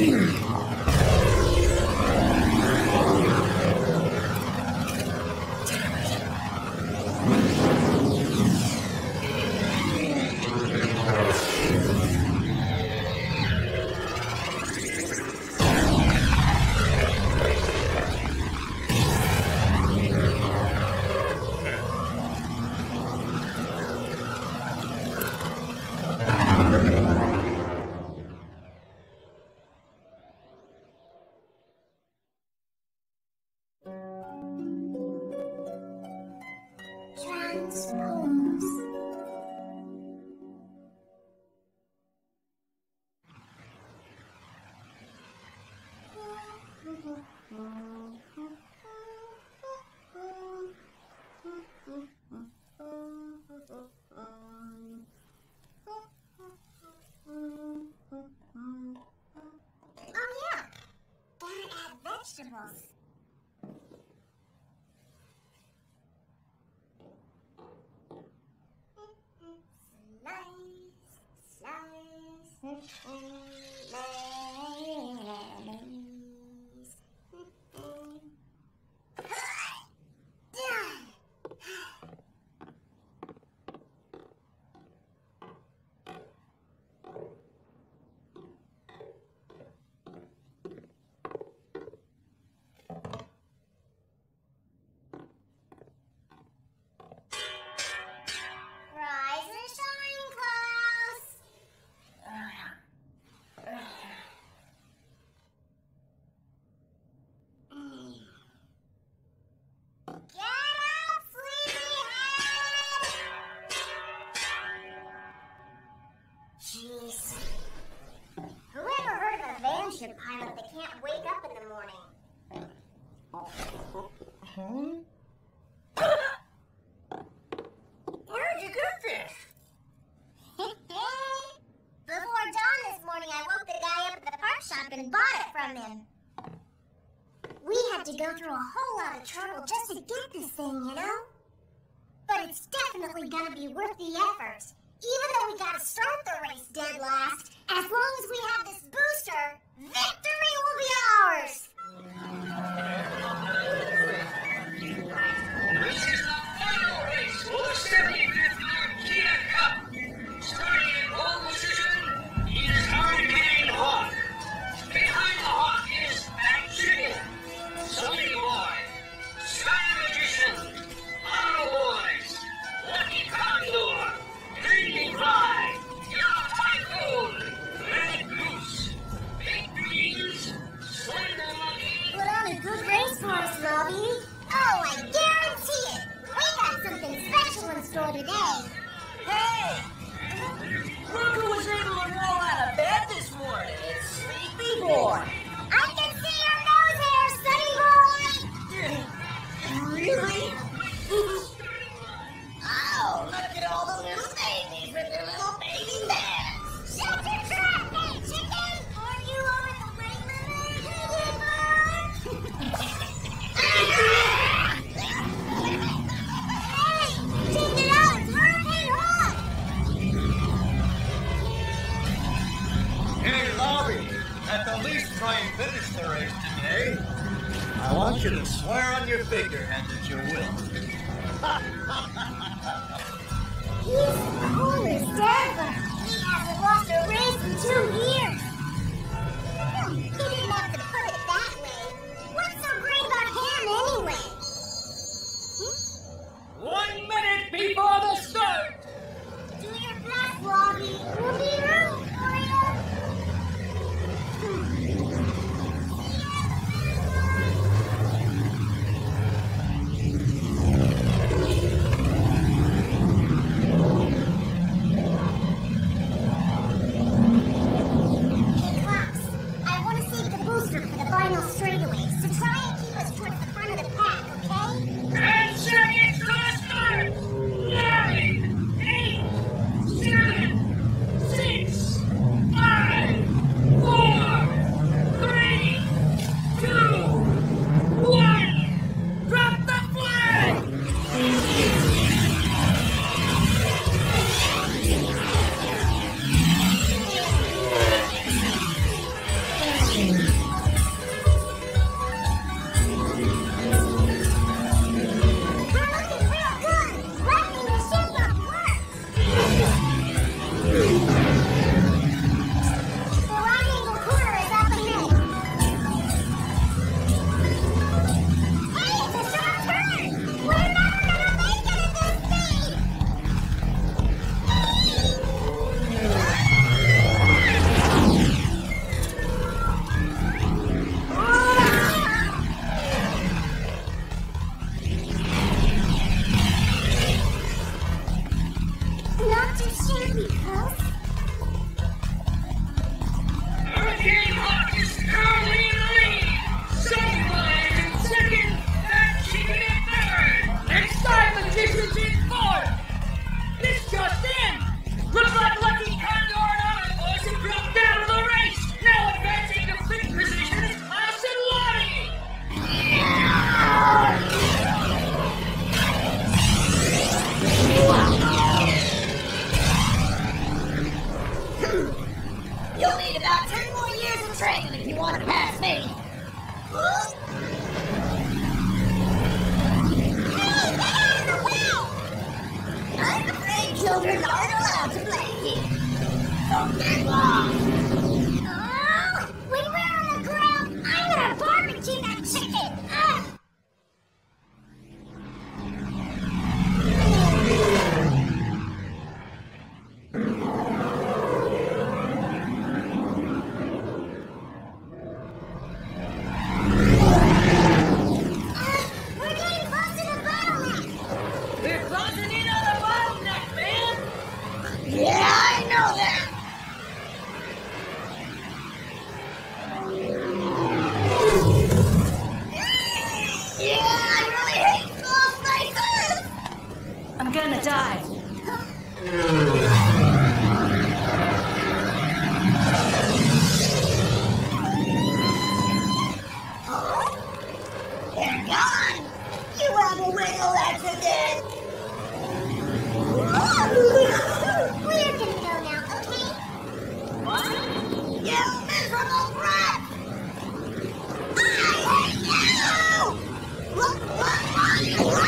Transpose. Oh yeah, gotta add vegetables. Rise and shine, Claus! Get up, sleepyhead! Jeez. Whoever heard of a vanship pilot that can't wake up in the morning? Where'd you get this? Before dawn this morning, I woke the guy up at the park shop and bought it from him. We had to go through a whole lot of trouble just to get this thing, you know? But it's definitely gonna be worth the effort. Even though we gotta start the race dead last, as long as we have this booster, victory will be ours! This is the final race for the 75th Kia Cup. Starting in pole position is Hurricane Hawk. Behind the Hawk is Fat Chicken, Sunny Boy, Sky Magician, Auto Boys, Lucky Condor, Green Fly, Yellow Typhoon, Red Goose, Big Greens, Slender Monkey. Put on a good race for us, Lavie. Oh, I guarantee it! We got something special in store today. Hey! Look who was able to roll out of bed this morning. It's Sleepy Boy. I can see your nose hair, Sunny Boy! Really? Oh, look at all the little babies with their little baby dads. Shut your trap, hey, chicken! Are you over the weight limit, Hey, check it out! It's Hurricane Hawk! Hey, Lavie, at the least try and finish the race today. I want you to swear on your figurehead that you will. He's cool as ever. He hasn't lost a race in 2 years. He didn't have to put it that way. What's so great about him anyway? 1 minute before the start. Do your best, Lavie. We'll be rooting for you. got 10 more years of training if you want to pass me. Hey, get out of the way! I'm afraid children aren't allowed to play here. Don't get lost. Oh, when we're on the ground, I'm gonna barbecue that chicken! We're getting close to the bottleneck! We're closing in on the bottleneck, man. Yeah, I know that. Yeah, I really hate close places. I'm gonna die. They're gone! You have a wiggle accident! We're gonna go now, okay? What? You miserable brat! I hate you! Look!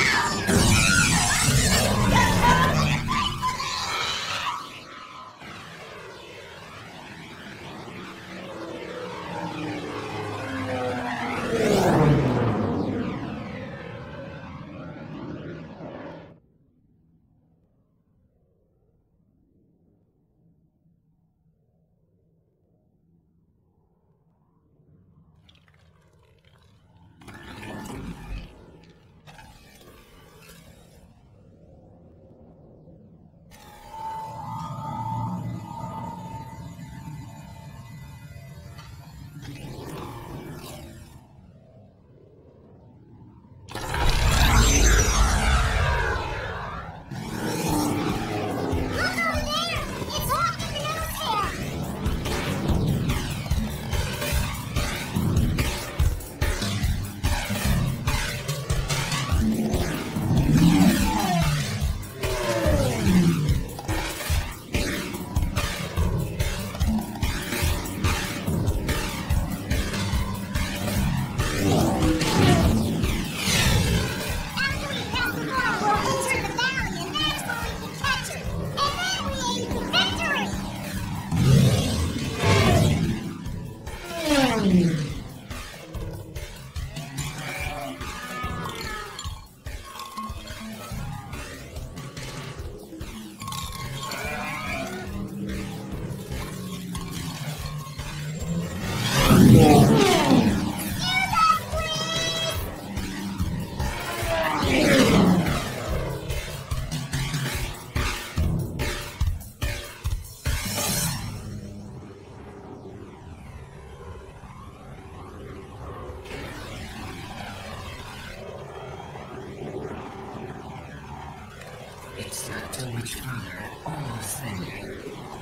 It's not too much further. Almost there.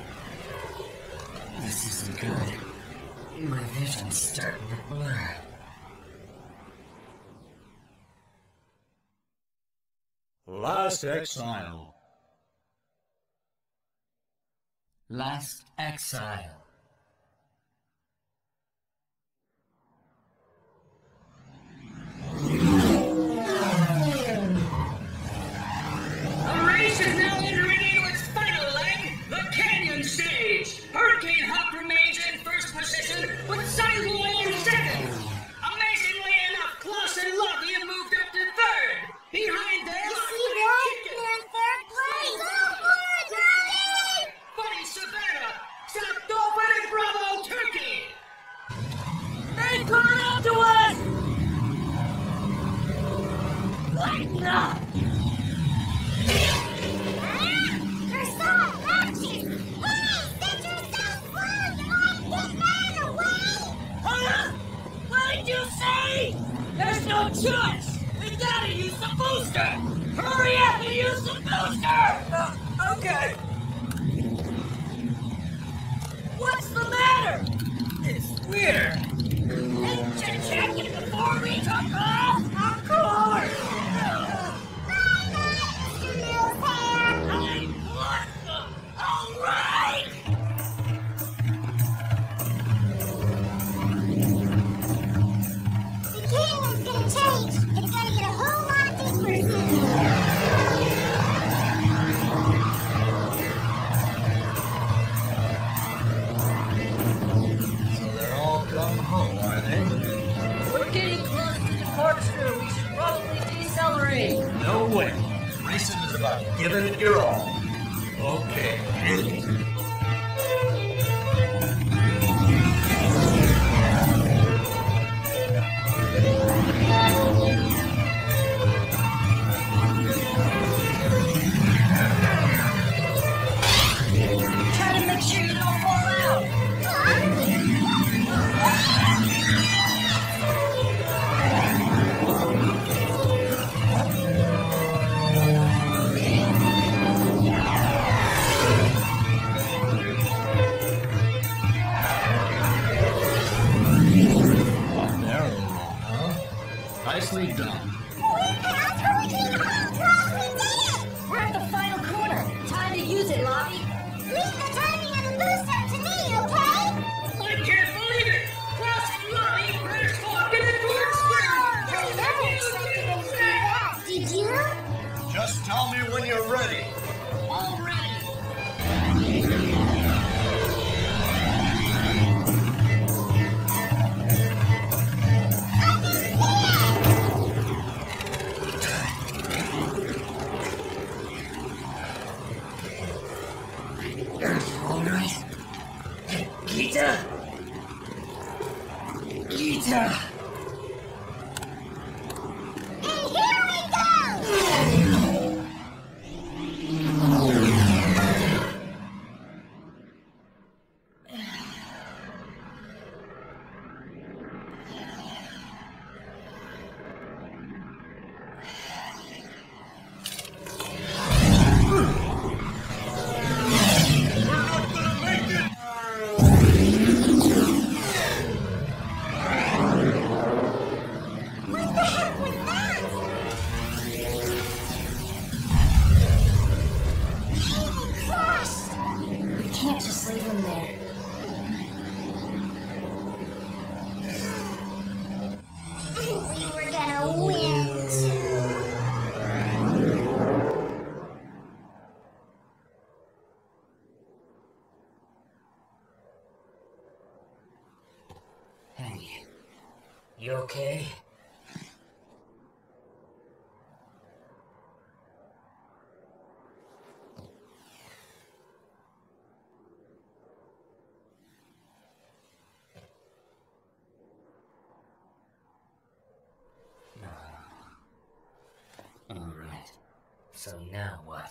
This isn't good. My vision's starting to blur. Last Exile. Last Exile. The race is now entering into its final leg, the Canyon Stage. Hurricane Hawk remains in first position with Sideboy in second. Amazingly enough, Claus and Lavie have moved up to third. Behind them, You see that? They're in third place! Go for it, Lavie! Buddy Savannah, South Dolphin and Bravo Turkey. They caught up to us! Lighten up! You're so obnoxious! Hey, set yourself free! You might get man away! Huh? What did you say? There's no choice! We gotta use the booster! Hurry up and use the booster! Okay. What's the matter? It's weird. Didn't you check it before we took off? Of course! I'm awesome! Alright! No way. Racing is about giving it your all. Okay. Try to make sure you don't fall out. Nicely done. We're at the final corner. Time to use it, Lavie. Leave the timing of the boost up to me, okay? I can't believe it! Claus and Lavie are talking at Very excited to see that. Did you? Just tell me when you're ready. All ready! Alright. Gita! Gita! And here we go! What the heck was that? He crashed! We can't just leave him there. We were gonna win, too. Hey, you okay? Alright. So now what?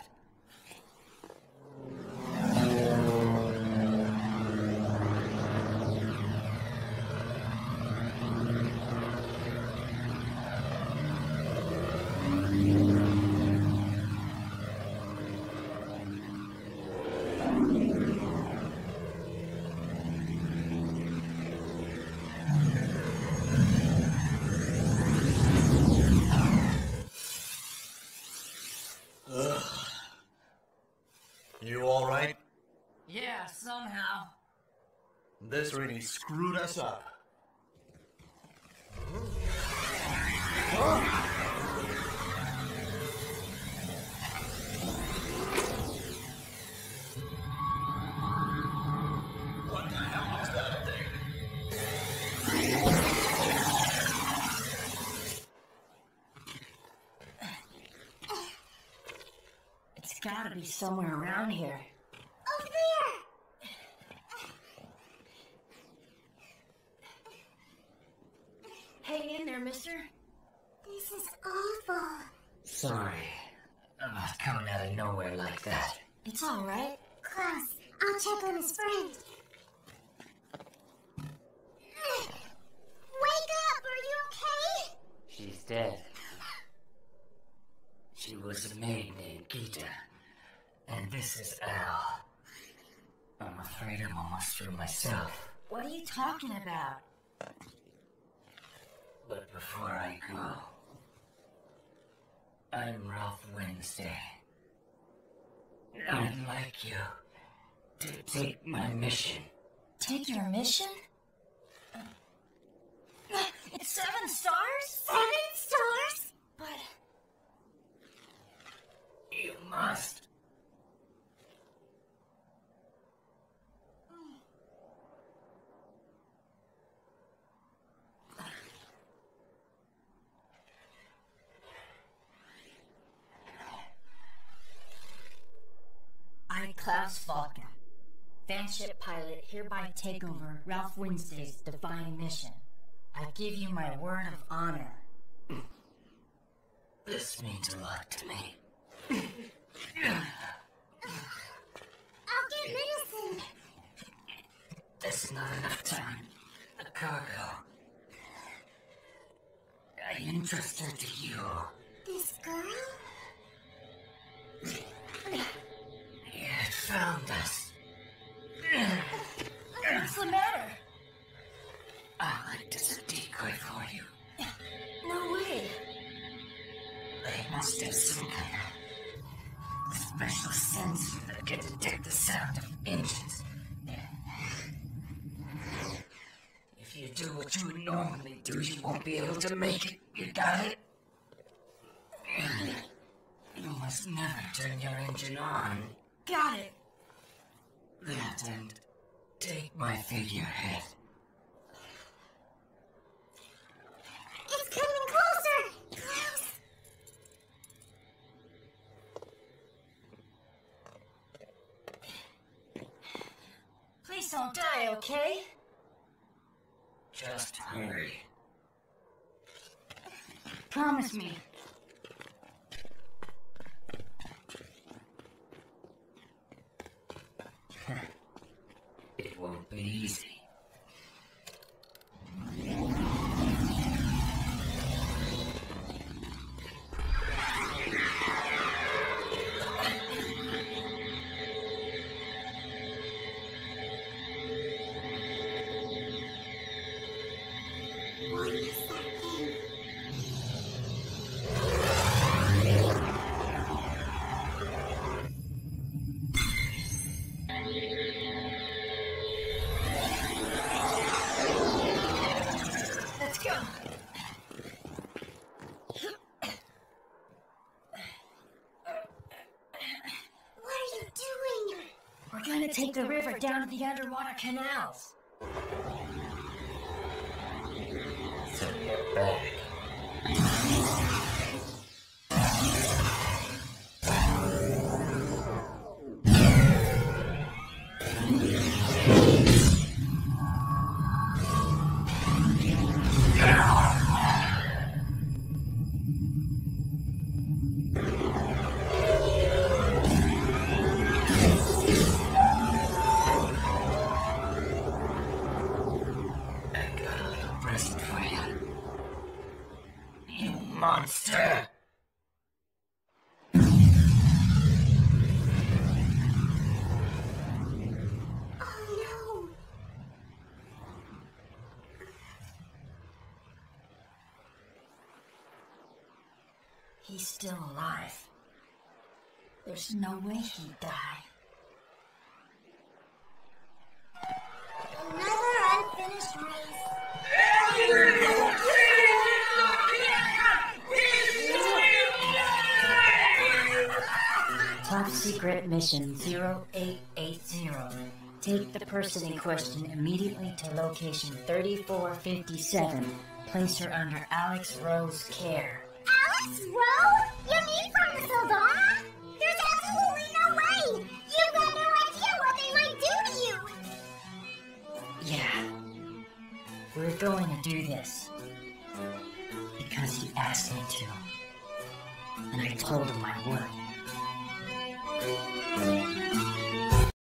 You alright? Yeah, somehow. This really screwed us up. What the hell was that thing? It's gotta be somewhere around here. Over there! Hang in there, mister. This is awful. Sorry about coming out of nowhere like that. It's alright. Claus, I'll check on his friend. Wake up! Are you okay? She's dead. She was a maid named Gita. And this is Al. I'm afraid I'm almost through myself. What are you talking about? But before I go, I'm Ralph Wednesday. I'd like you to take my mission. Take your mission? It's 7 stars? 7 stars? But You must. Claus Valca. Vanship pilot, hereby take over Ralph Wednesday's divine mission. I give you my word of honor. This means a lot to me. I'll get medicine. There's not enough time. The cargo. I entrusted to you. This girl? It found us. What's the matter? I'll act as a decoy for you. No way. They must have some kind of special sensor that can detect the sound of engines. If you do what you would normally do, you won't be able to make it. You got it? You must never turn your engine on. Got it. That and take my figurehead. It's coming closer! Klaus! Please don't die, okay? Just hurry. Promise me. It won't be easy. What is that thing? Let's go. What are you doing? We're gonna take the river down to the underwater canals. So get back. Monster! Oh no! He's still alive. There's no way he'd die. Another unfinished race. Top secret mission 0880. Take the person in question immediately to location 3457. Place her under Alex Rowe's care. Alex Rowe? You mean from the Saldana? There's absolutely no way! You've got no idea what they might do to you! Yeah. We're going to do this. Because he asked me to. And I told him I would.